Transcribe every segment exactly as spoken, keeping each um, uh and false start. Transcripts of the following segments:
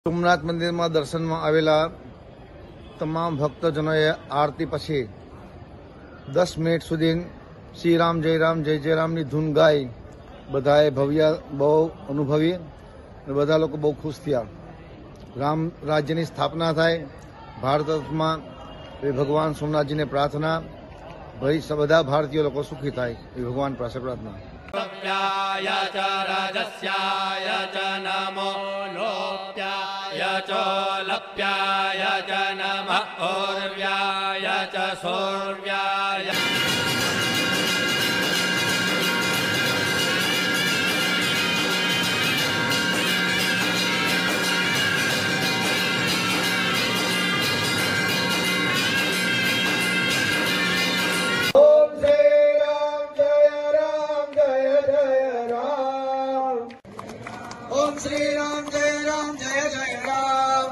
સોમનાથ મંદિરમાં દર્શનમાં આવેલા તમામ ભક્તજનોએ આરતી પછી દસ મિનિટ સુધી શ્રી રામ જય રામ જય જય રામની ધૂન ગાઈ બધાએ ભવ્ય બહુ અનુભવી અને બધા લોકો બહુ ખુશ થયા. રામ રાજ્યની સ્થાપના થાય ભારતમાં એ ભગવાન સોમનાથજીને પ્રાર્થના, ભાઈ બધા ભારતીય લોકો સુખી થાય એ ભગવાન પાસે પ્રાર્થના. य च रजस्याय च नमो लोप्याय च लप्याय च नमः और्व्याय च सौर्व्याय. ओम श्री राम जय राम जय जय राम.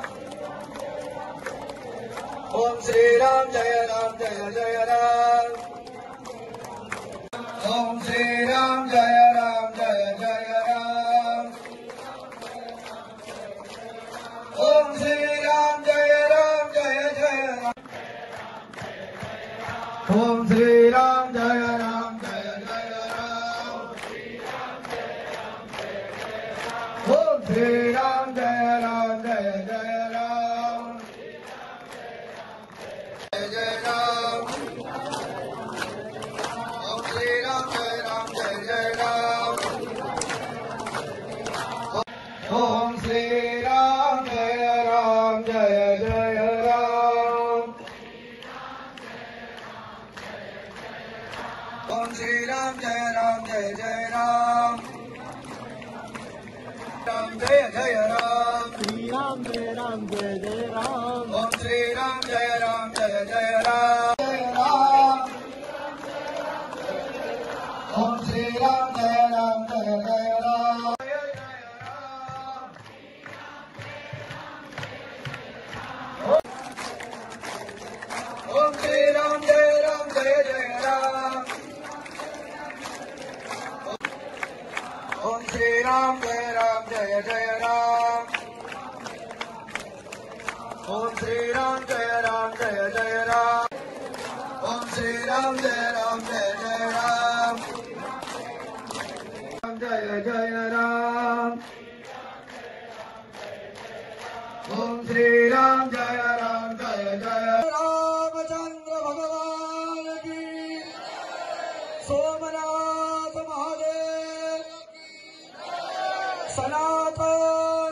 ओम श्री राम जय राम जय जय राम. ओम श्री राम जय राम जय जय राम. ओम श्री राम जय राम जय जय राम. ओम श्री राम जय राम जय जय राम. ओम श्री राम जय राम जय जय राम. जय जय राम. ओम श्री राम जय राम जय जय राम. ओम श्री राम जय राम जय जय राम. ओम श्री राम जय राम जय जय राम. राम जय जय राम. श्री राम जय राम जय जय राम. ओम श्री राम जय राम जय जय राम. जय राम. ओम श्री राम जय राम जय जय राम. ओम श्री राम जय राम जय जय राम. ओम श्री राम जय राम जय जय राम. ओम श्री राम जय राम जय जय राम. ओम श्री राम जय राम जय जय राम. जय जय राम. ओम श्री राम जय राम जय जय रामचंद्र भगवान की. सोमनाथ महादेव सनातन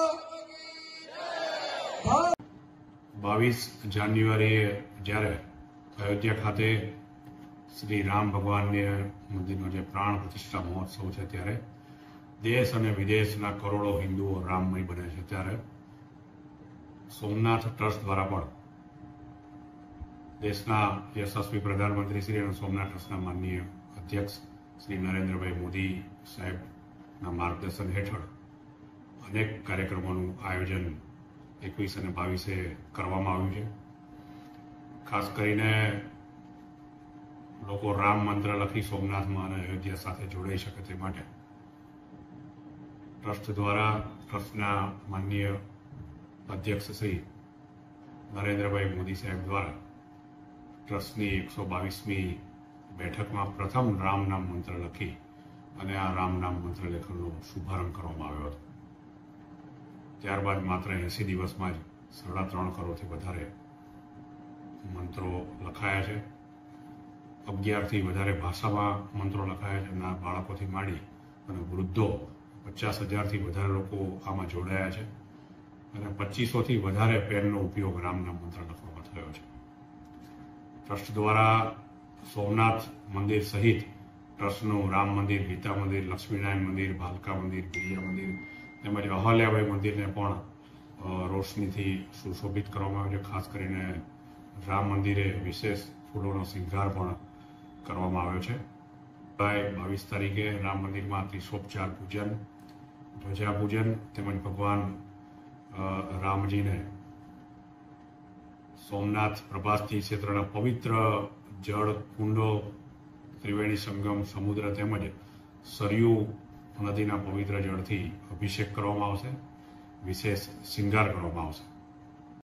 બાવીસ જાન્યુઆરીએ જ્યારે અયોધ્યા ખાતે શ્રી રામ ભગવાનને મંદિરનો જે પ્રાણ પ્રતિષ્ઠા મહોત્સવ છે ત્યારે દેશ અને વિદેશના કરોડો હિન્દુઓ રામમય બને છે ત્યારે સોમનાથ ટ્રસ્ટ દ્વારા પણ દેશના યશસ્વી પ્રધાનમંત્રી શ્રી અને સોમનાથ ટ્રસ્ટના માનનીય અધ્યક્ષ શ્રી નરેન્દ્રભાઈ મોદી સાહેબના માર્ગદર્શન હેઠળ અનેક કાર્યક્રમોનું આયોજન એકવીસ અને બાવીસે કરવામાં આવ્યું છે. ખાસ કરીને લોકો રામ મંત્ર લખી સોમનાથમાં અને અયોધ્યા સાથે જોડાઈ શકે તે માટે ટ્રસ્ટ દ્વારા ટ્રસ્ટના માનનીય અધ્યક્ષ શ્રી નરેન્દ્રભાઈ મોદી સાહેબ દ્વારા ટ્રસ્ટની એકસો બાવીસમી બેઠકમાં પ્રથમ રામ નામ મંત્ર લખી અને આ રામ નામ મંત્ર લેખનનો શુભારંભ કરવામાં આવ્યો હતો. ત્યારબાદ માત્ર એંસી દિવસમાં જ સાડા ત્રણ કરોડથી વધારે મંત્રો લખાયા છે. અગિયારથી વધારે ભાષામાં મંત્રો લખાયા છે. નાના બાળકોથી માંડી અને વૃદ્ધો પચાસ હજારથી વધારે લોકો આમાં જોડાયા છે અને પચીસોથી વધારે પેનનો ઉપયોગ રામનામ મંત્ર લખવામાં થયો છે. ટ્રસ્ટ દ્વારા સોમનાથ મંદિર સહિત ટ્રસ્ટનું રામ મંદિર, ગીતા મંદિર, લક્ષ્મીનારાયણ મંદિર, ભાલકા મંદિર, બિરિયા મંદિર તેમજ અહલ્યાબાઈ મંદિરને પણ રોશનીથી સુશોભિત કરવામાં આવ્યું છે. ખાસ કરીને રામ મંદિરે વિશેષ ફૂલોનો શૃંગાર પણ કરવામાં આવ્યો છે. બાવીસ તારીખે રામ મંદિરમાં ત્રિશોપચાર પૂજન, ધ્વજા પૂજન તેમજ ભગવાન રામજીને સોમનાથ પ્રભાસજી ક્ષેત્રના પવિત્ર જળ કુંડો, ત્રિવેણી સંગમ, સમુદ્ર તેમજ સરયુ નદીના પવિત્ર જળથી અભિષેક કરવામાં આવશે વિશેષ શિંગાર કરવામાં આવશે.